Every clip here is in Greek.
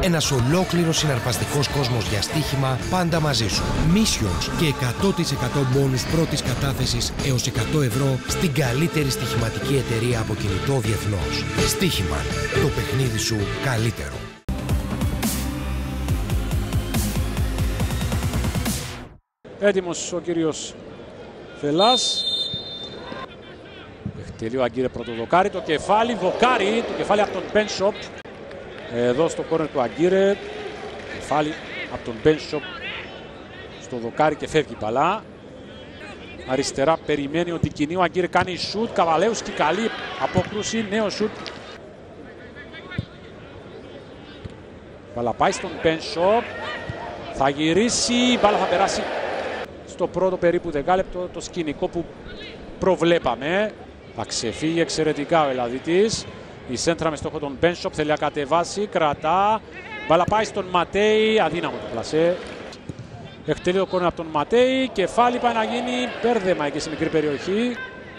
Ένας ολόκληρος συναρπαστικός κόσμος για στοίχημα πάντα μαζί σου. Missions και 100% μπόνους πρώτης κατάθεσης έως 100 ευρώ στην καλύτερη στοιχηματική εταιρεία από κινητό διεθνώς. Στοίχημα. Το παιχνίδι σου καλύτερο. Έτοιμος ο κύριος Φελάς. Εκτελεί Αγκύρε πρωτοδοκάρι, το κεφάλι, δοκάρι, το κεφάλι από τον Μπένσοπ. Εδώ στο κόρνερ του Αγκύρε, κεφάλι από τον Μπένσοπ στο δοκάρι και φεύγει η μπαλά. Αριστερά περιμένει ότι κινεί ο Αγκύρε, κάνει σουτ, Καβαλέουσκι καλή απόκρουση, νέο σουτ. Μπαλά πάει στον Μπένσοπ, θα γυρίσει, η μπάλα θα περάσει στο πρώτο περίπου δεκάλεπτο, το σκηνικό που προβλέπαμε. Θα ξεφύγει εξαιρετικά ο Ελλαδίτης. Η σέντρα με στόχο τον Μπένσοπ, θέλει να κατεβάσει, κρατά. Μπάλα πάει στον Ματέι, αδύναμο το πλασέ. Εκτελεί το κόρνερ από τον Ματέι, κεφάλι πάει να γίνει μπέρδεμα εκεί στη μικρή περιοχή.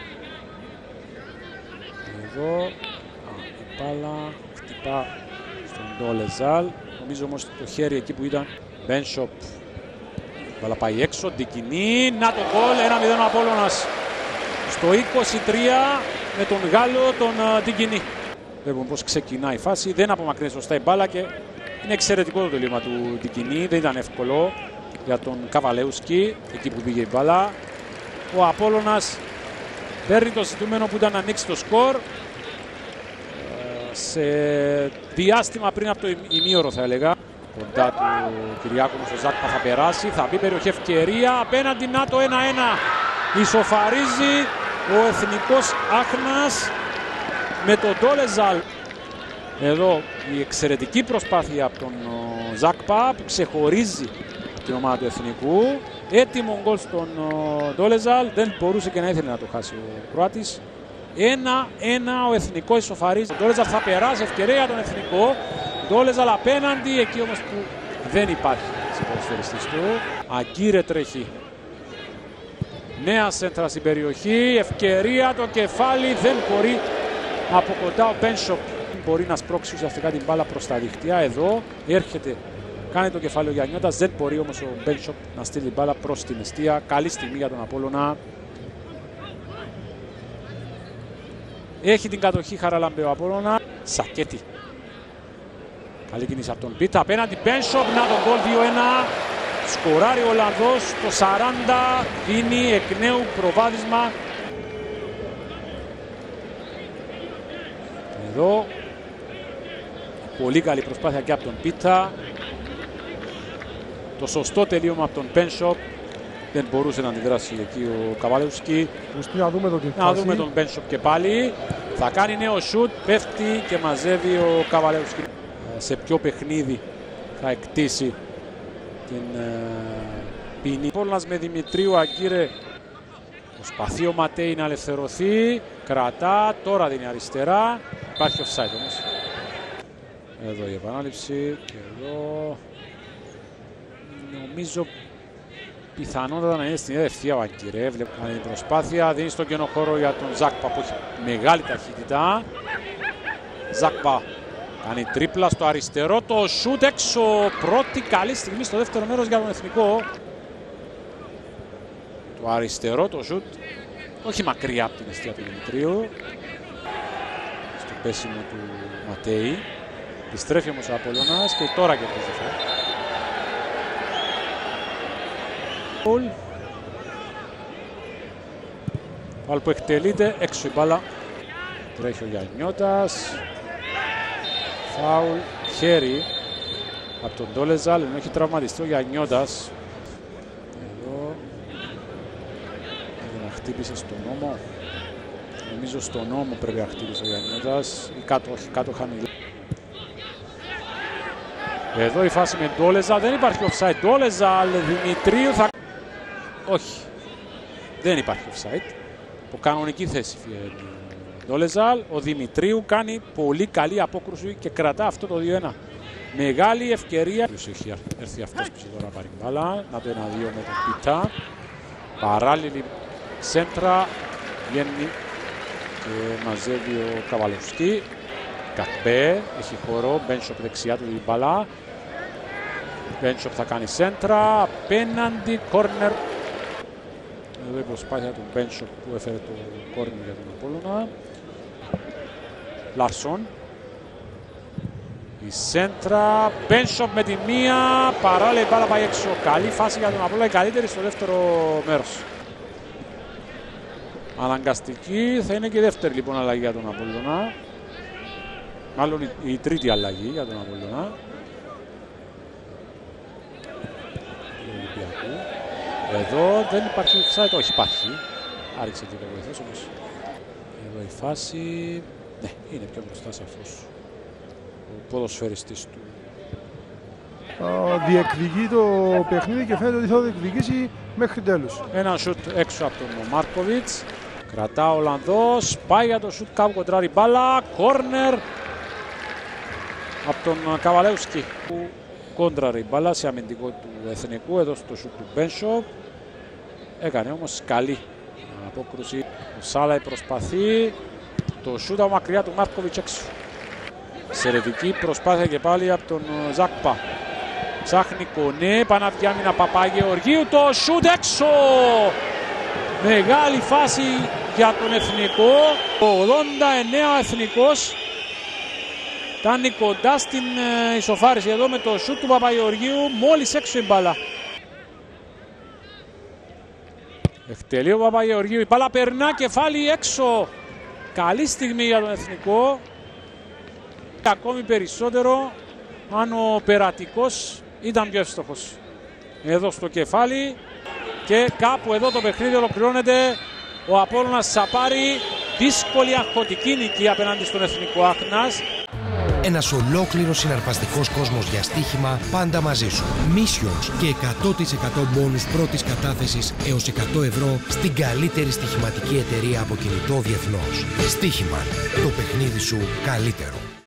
Εδώ, η μπάλα χτυπά στον Ντόλεζαλ. Νομίζω όμως το χέρι εκεί που ήταν. Μπένσοπ, μπάλα πάει έξω, Ντικινή, να το γκολ, 1-0 ο Απόλλωνας. Στο 23 με τον Γάλλο, τον Ντικινή. Βλέπουμε πώς ξεκινάει η φάση, δεν απομακρύνει σωστά η μπάλα και είναι εξαιρετικό το τελείωμα του Ντικινή, δεν ήταν εύκολο για τον Καβαλέουσκι, εκεί που πήγε η μπάλα. Ο Απόλλωνας παίρνει το ζητούμενο που ήταν να ανοίξει το σκορ σε διάστημα πριν από το ημίωρο, θα έλεγα. Κοντά του Κυριάκου ο Ζάκπα θα περάσει, θα μπει περιοχή, ευκαιρία απέναντι, να το 1-1. Ισοφαρίζει ο εθνικός Άχνας με τον Ντόλεζαλ. Εδώ η εξαιρετική προσπάθεια από τον Ζάκπα που ξεχωρίζει την ομάδα του εθνικού. Έτοιμο γκολ στον Ντόλεζαλ, δεν μπορούσε και να ήθελε να το χάσει ο Κροάτης. 1-1 ο εθνικός ισοφαρίζει. Ο Ντόλεζαλ θα περάσει, ευκαιρία για τον εθνικό. Ντόλεζαλ απέναντι, εκεί όμως που δεν υπάρχει στην ποδοσφαιριστής του. Αγκύρε τρέχει. Νέα σέντρα στην περιοχή, ευκαιρία, το κεφάλι, δεν μπορεί από κοντά ο Μπένσοπ. Μπορεί να σπρώξει ουσιαστικά την μπάλα προς τα δίχτυα. Εδώ έρχεται, κάνει το κεφάλι ο Γιαννιώτας, δεν μπορεί όμως ο Μπένσοπ να στείλει την μπάλα προς την εστία. Καλή στιγμή για τον Απόλλωνα. Έχει την κατοχή Χαραλαμπέ ο Απόλλωνα. Σακέτη. Καλή κίνηση από τον Πίτα, απέναντι Μπένσοπ, να τον γκολ 2-1. Σκοράρει ο Ολλανδός, το 40 δίνει εκ νέου προβάδισμα. Εδώ, πολύ καλή προσπάθεια και από τον Πίτα. Το σωστό τελείωμα από τον Μπένσοπ. Δεν μπορούσε να αντιδράσει εκεί ο Καβαλέουσκι. Να δούμε τον Μπένσοπ και πάλι. Θα κάνει νέο σουτ, πέφτει και μαζεύει ο Καβαλέουσκι. Σε ποιο παιχνίδι θα εκτίσει την ποινή. Πόλνας με Δημητρίου, Αγκύρε. Προσπαθεί ο Ματέι να ελευθερωθεί. Κρατά, τώρα δίνει αριστερά. Υπάρχει offside όμως. Εδώ η επανάληψη και εδώ. Νομίζω πιθανότατα να είναι στην ευθεία ο Αγκύρε. Κάνει την προσπάθεια, δίνει στον κενό χώρο για τον Ζάκπα που έχει μεγάλη ταχύτητα. Ζάκπα κάνει τρίπλα στο αριστερό, το σούτ έξω, πρώτη καλή στιγμή στο δεύτερο μέρος για τον εθνικό. Το αριστερό το σούτ, όχι μακριά από την εστία του Δημητρίου. Στο πέσιμο του Ματέι. Επιστρέφει όμως ο Απόλλωνας και τώρα κερδίζει αυτό. Φάουλ που εκτελείται, έξω η μπάλα. Τρέχει ο Γιαννιώτας. Φάουλ, χέρι από τον Ντόλεζαλ, ενώ έχει τραυματιστεί ο Γιαννιώτας. Εδώ να χτύπησε στον νόμο. Νομίζω στον νόμο πρέπει να χτύπησε ο Γιαννιώτας ή κάτω, όχι κάτω χαμηλά. Εδώ η φάση με Ντόλεζαλ, δεν υπάρχει offside. Ντόλεζαλ, Δημητρίου θα... Όχι, δεν υπάρχει offside. Από κανονική θέση φύγει. Ντόλεζαλ, ο Δημητρίου κάνει πολύ καλή απόκρουση και κρατά αυτό το 2-1. Μεγάλη ευκαιρία. Έχει έρθει αυτός που τώρα πάρει μπάλα. Να το 1-2 με τον Πίτα. Παράλληλη σέντρα βγαίνει και μαζεύει ο Καβαλέουσκι. Κακπέ, έχει χώρο, Μπένσοπ δεξιά του την μπαλά. Μπένσοπ θα κάνει σέντρα, απέναντι, κόρνερ. Εδώ η προσπάθεια του Μπένσοπ που έφερε το κόρνερ για τον Απόλλωνα. Λάρσον. Η σέντρα, Μπένσοπ με τη μία, παράλληλα η μπάλα πάει έξω. Καλή φάση για τον Απόλλωνα, η καλύτερη στο δεύτερο μέρος. Αναγκαστική, θα είναι και η δεύτερη λοιπόν αλλαγή για τον Απόλλωνα. Μάλλον η τρίτη αλλαγή για τον Απόλλωνα. Εδώ δεν υπάρχει offside, όχι υπάρχει. Άρχισε και το βοηθός όμως. Εδώ η φάση, ναι, είναι πιο μπροστά σαφώς. Ο ποδοσφαιριστής του. Διεκδικεί το παιχνίδι και φαίνεται ότι θα διεκδικήσει μέχρι τέλους. Ένα σουτ έξω από τον Μάρκοβιτς. Κρατά ο Ολλανδός, πάει για το σουτ, κάπου κοντράρει μπάλα, κόρνερ από τον Καβαλέουσκι που κόντραρε η μπάλα σε αμυντικό του Εθνικού, εδώ στο σουτ του Μπένσοπ. Έκανε όμως καλή απόκρουση. Ο Σάλαϊ προσπαθεί, το σουτ από μακριά του Μάρκοβιτς έξω. Σερετική προσπάθεια και πάλι από τον Ζάκπα. Ψάχνει Κονέ, Παναβιά άμυνα Παπαγεωργίου, το σουτ έξω! Μεγάλη φάση για τον Εθνικό. Ο 89 ο Εθνικός κάνει κοντά στην ισοφάριση εδώ με το σουτ του Παπαγεωργίου, μόλις έξω η μπάλα. Εκτελεί ο Παπαγεωργίου, η μπάλα περνά, κεφάλι έξω. Καλή στιγμή για τον Εθνικό. Ακόμη περισσότερο αν ο Περατικός ήταν πιο εύστοχος. Εδώ στο κεφάλι και κάπου εδώ το παιχνίδι ολοκληρώνεται. Ο Απόλλωνας θα πάρει δύσκολη αγχωτική νίκη απέναντι στον Εθνικό Άχνας. Ένας ολόκληρος συναρπαστικός κόσμος για στοίχημα πάντα μαζί σου. Missions και 100% μπόνους πρώτης κατάθεσης έως 100 ευρώ στην καλύτερη στοιχηματική εταιρεία από κινητό διεθνώς. Στοίχημα. Το παιχνίδι σου καλύτερο.